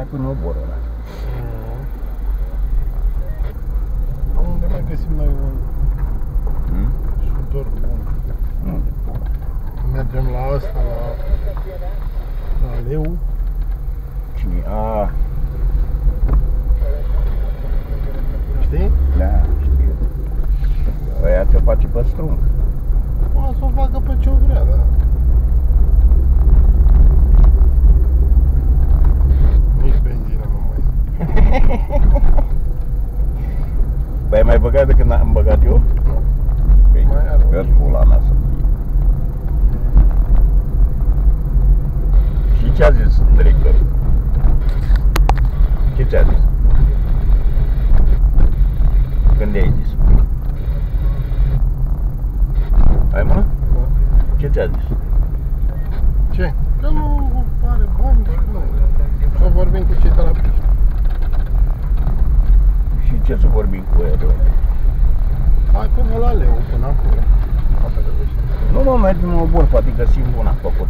Hai până oborul ăla. Unde mai găsim noi un șutor bun? Mergem la asta, la leu. Cine? Știi? Da, știu. Aia te face pe strung. O să o facă pe ce o vrea, da. Nici benzină nu mai e. Păi ai mai băgat de când am băgat eu? Nu. Păi, Mai are o că inimă. pula mea să fie. Și ce a zis directorul? Ce ți-a zis? Când i-ai zis? Hai mă? Da. Ce ți-a zis? Ce? Că nu are bani și nu. Să vorbim cu cei de la Piști. Și ce să vorbim cu ea de la? Hai până la leu, până acolo. Nu mă, mergem în obor, poate găsim una făcut.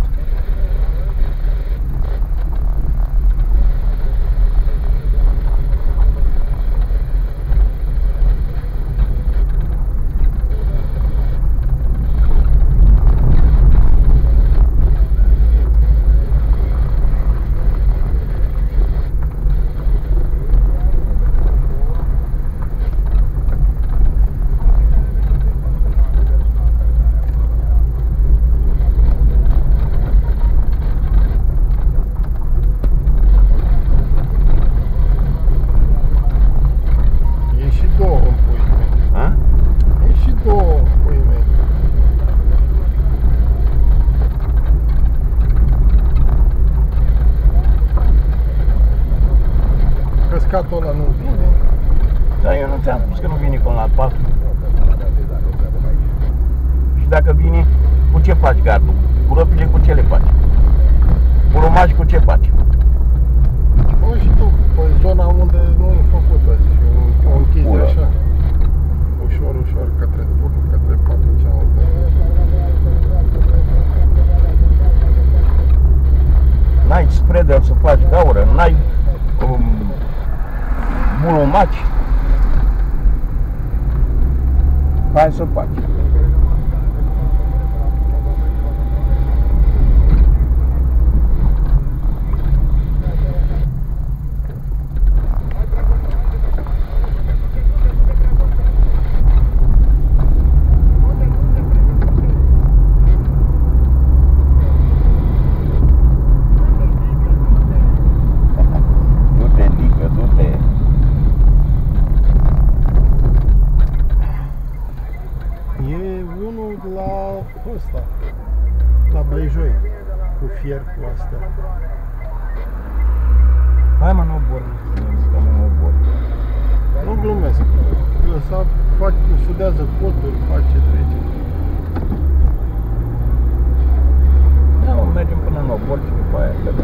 Căscatul ăla nu vine. Da, eu nu ți-am spus că nu vine până la 4. Și dacă vine, cu ce faci gardul? Cu răpile cu ce le faci? Cu romași cu ce faci? Bă, și tu, pe zona unde nu e făcută și o închizi așa. Ușor, ușor, către turn, către partea cealaltă. N-ai spreader să faci gaură, n-ai bulomaci. Hai să faci. Ăsta, la Băijoi, cu fier, cu astea. Hai mă, nu obor, nu obor. Nu glumesc. Ăsta sudează coturi, face, trece. Da, mergem până în obor și după aia vedem.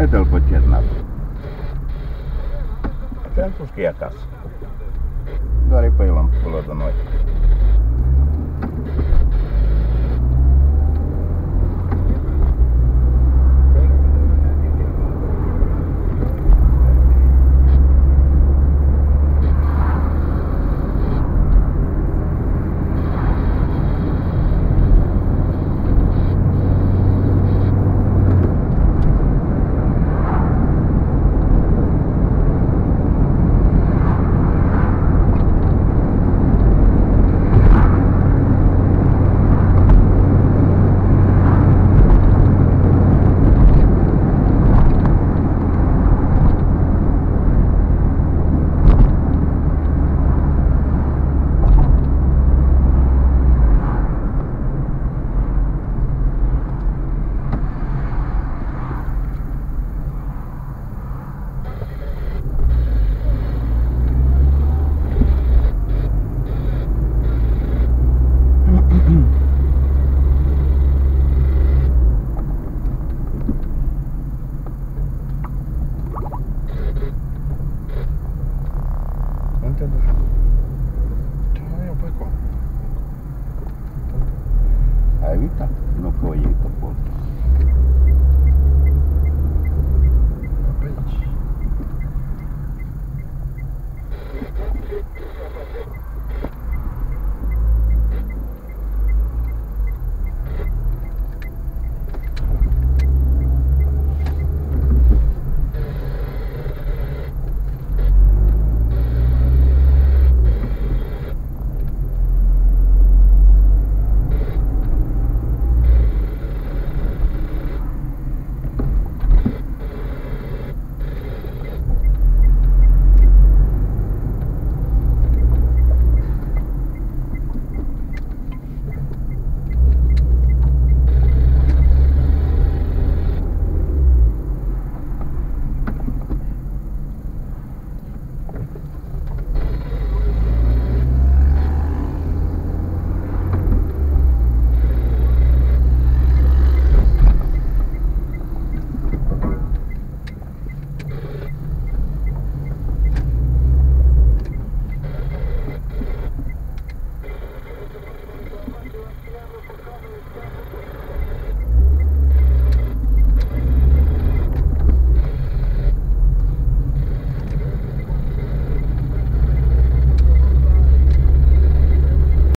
Uite-l pe Cernat. Ți-am spus că e acasă. Doar e pe el încolo de noi. Unde te duci? Da, eu pe acolo. Ai uitat? Nu că o iei pe port.